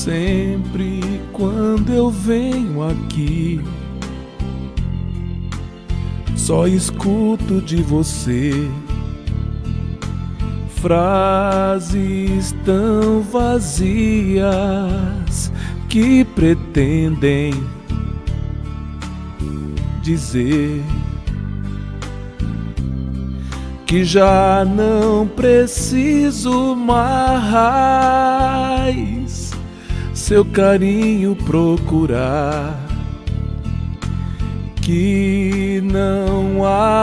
Sempre quando eu venho aqui, só escuto de você frases tão vazias que pretendem dizer que já não preciso mais seu carinho procurar, que não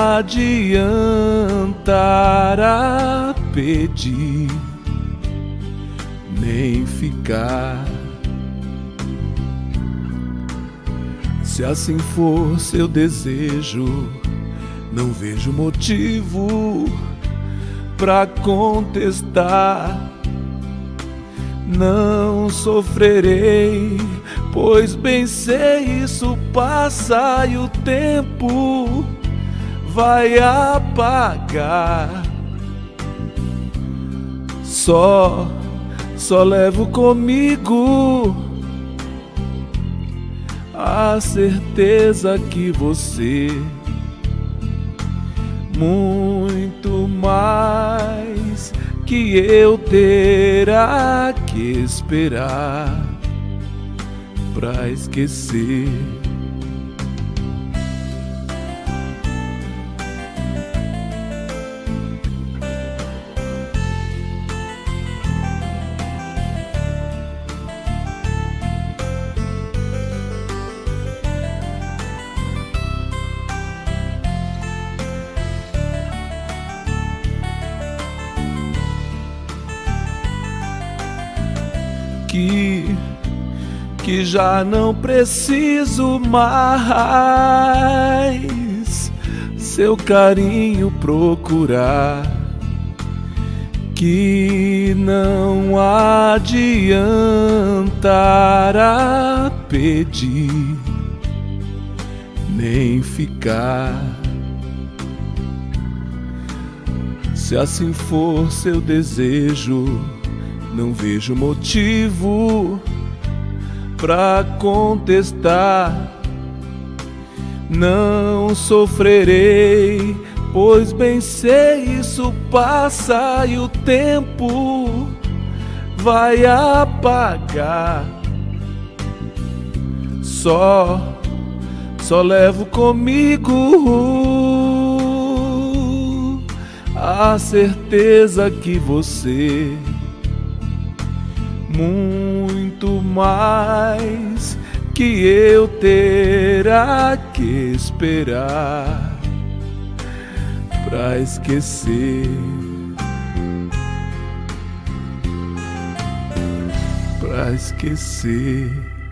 adiantará pedir nem ficar. Se assim for seu desejo, não vejo motivo pra contestar. Não sofrerei, pois bem sei isso passa e o tempo vai apagar. Só levo comigo a certeza que você, muito mais que eu, terá que esperar pra esquecer. Que já não preciso mais seu carinho procurar, que não adiantará pedir nem ficar. Se assim for seu desejo, não vejo motivo pra contestar. Não sofrerei, pois bem sei isso passa e o tempo vai apagar. Só levo comigo a certeza que você, muito mais que eu, terá que esperar pra esquecer, pra esquecer.